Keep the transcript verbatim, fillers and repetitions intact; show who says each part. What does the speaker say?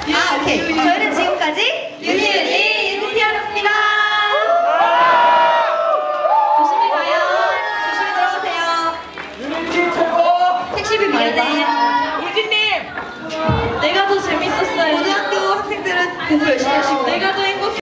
Speaker 1: 아, 오케이. 저희는 지금까지 유니유니 유니티였습니다. 조심히 가요. 조심히 들어가세요.
Speaker 2: 유니티 최고.
Speaker 1: 택시비 미안해.
Speaker 3: 우진님, 내가 더 재밌었어요.
Speaker 1: 고등학교 학생들은 공부 열심히 하시고.
Speaker 3: 내가 더